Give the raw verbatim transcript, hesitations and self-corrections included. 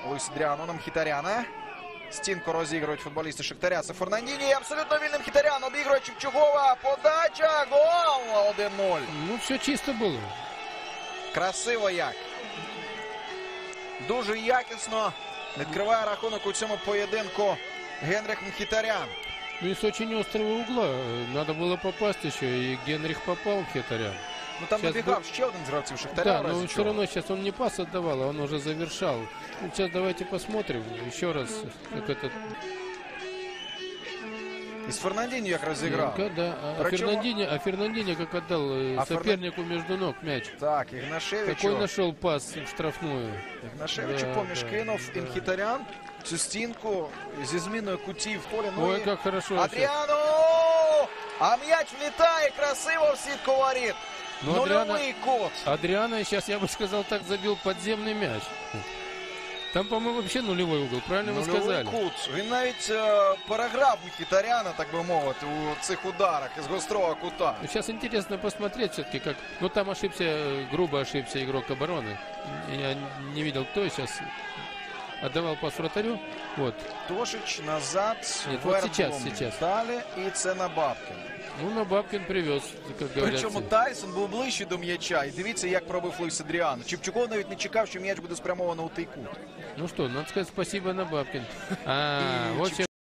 Луїс Адріано на Мхітаряна. Стінку розігрують футболісти Шахтаря. Це Фернандіні. Абсолютно вільним Мхітарян. Обігрує Чепчугова. Подача. Гол. один нуль. Ну, все чисто було. Красиво як. Дуже якісно відкриває рахунок у цьому поєдинку Генріх Мхітарян. Ну и с очень острого угла. Надо было попасть еще. И Генрих попал, Мхітарян. Ну там Сейчас набігав бы... ще один з гравців Шахтаря. Да, но все равно сейчас он не пас отдавал, а он уже завершал. Ну, сейчас давайте посмотрим еще раз, как этот... Із Фернандіні як розіграв. Да, а, Причем... Фернандини, а Фернандини как отдал а сопернику Фернан... между ног мяч. Так, Ігнашевичу. Какой нашел пас в штрафную. Ігнашевичу да, поміж да, кинув да. і Мхітарян цю стінку зі зміною кутів в полі. Ну, Ой, і... как хорошо. Адріано! А м'яч влітає красиво в сітку воріт. Ну, Нульовий кут. Адриано сейчас, я бы сказал так, забил подземный мяч. Там, по-моему, вообще нулевой угол, правильно вы сказали? Кут. Він навіть е, переграв Мхітаряна, так би мовити, у цих ударах із гострого кута. Сейчас интересно посмотреть все-таки, как... Ну, там ошибся, грубо ошибся игрок обороны. Я не видел, кто сейчас отдавал пас вратарю. Вот. Тошич назад, Нет, вот сейчас, сейчас. Далі, і це на Бабкін. Ну, на Бабкин привез, как говорится. Причому Тайсон був ближче до м'яча. І дивіться, як пробив Луїс Адріано. Чепчуков навіть не чекав, що м'яч буде спрямовано у той кут. Ну что, надо сказать спасибо на Бабкин. А, вот